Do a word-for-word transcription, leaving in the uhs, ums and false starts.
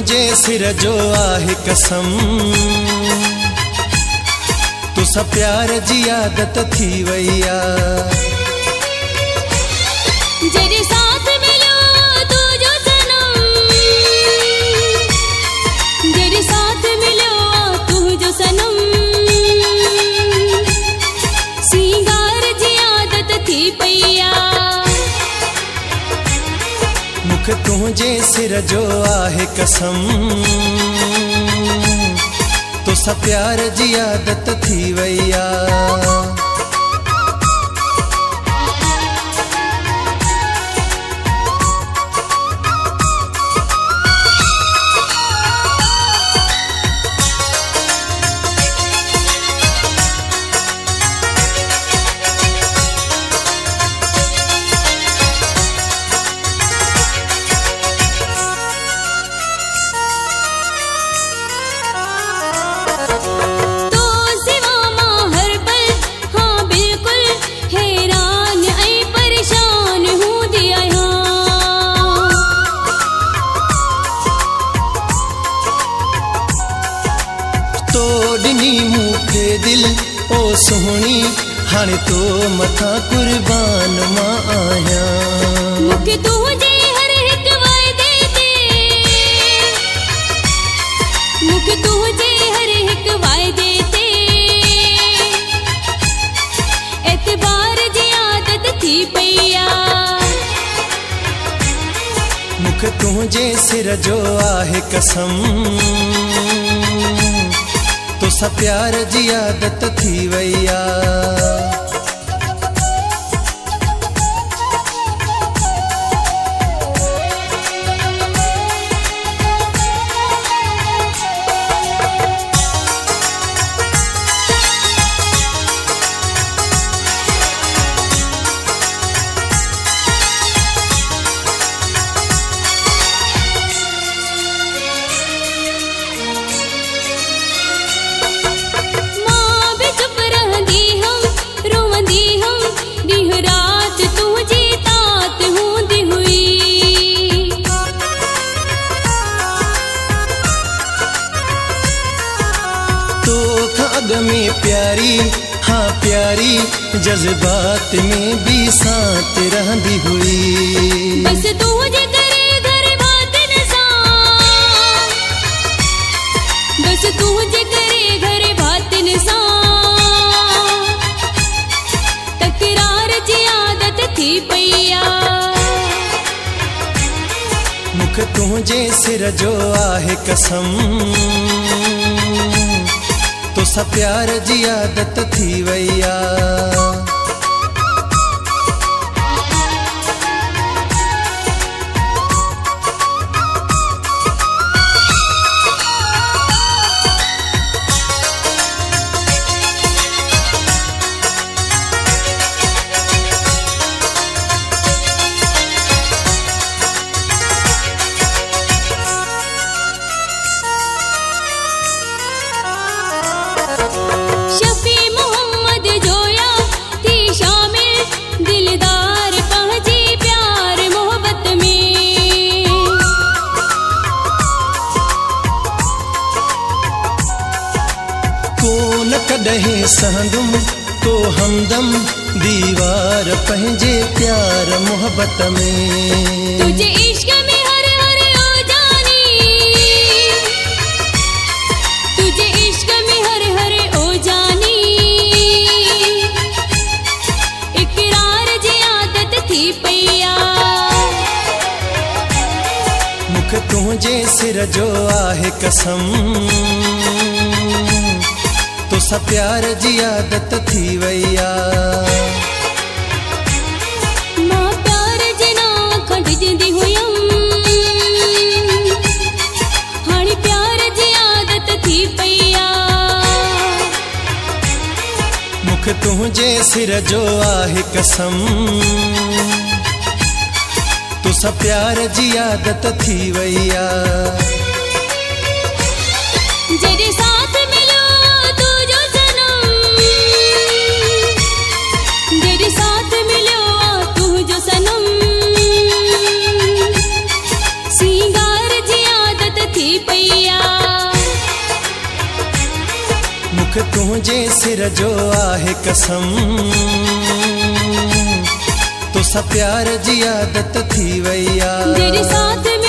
तुझे सिर जो आहे कसम, तुसा प्यार जी आदत थी वैया। जरे साथ मिलो तू जो सनम, जरे साथ मिलो तू जो सनम, सिंगार जी आदत थी पैया। मुख तुझे सिर जो आहे कसम, तुसा प्यार जी आदत थी वैया। दिल ओ सोहनी हाणे तो मथा कुर्बान मां आया। मुखे तुझे हर एक वायदे ते, मुखे तुझे हर एक वायदे ते, एतबार जी आदत थी पैया। मुख तुझे सिर जो आहे कसम, तुसा प्यार जी आदत थी वैया। में प्यारी हाँ प्यारी जज्बात में भी साथ रहती हुई। बस तुझे करे घर बात निसान, बस तुझे करे घर बात निसान, तकरार जी आदत थी पैया। मुख तुझे सिर जो आहे कसम, तुसा प्यार जी आदत थी वैया। कॾहिं सहंदुम तो हमदम दीवार पंहिंजे प्यार मोहब्बत में। तुझे इश्क में हर हर ओ जानी, तुझे इश्क में हर हर ओ जानी, इकरार जी आदत थी पैया। मुख तुझे सिर जो आहे कसम, तुसा प्यार जी आदत थी वैया। मां प्यार जी ना खंडजंदी हुयम, हाणे प्यार जी आदत थी पैया। मुख तुझे सिर जो आहे कसम, तुसा प्यार जी आदत थी वैया। जरे साथ मिलो तू जो सनम, जरे साथ मिलो तू जो सनम, सिंगार जी आदत थी सिर जो आहे कसम तो सा प्यार जी आदत थी वैया तेरे साथ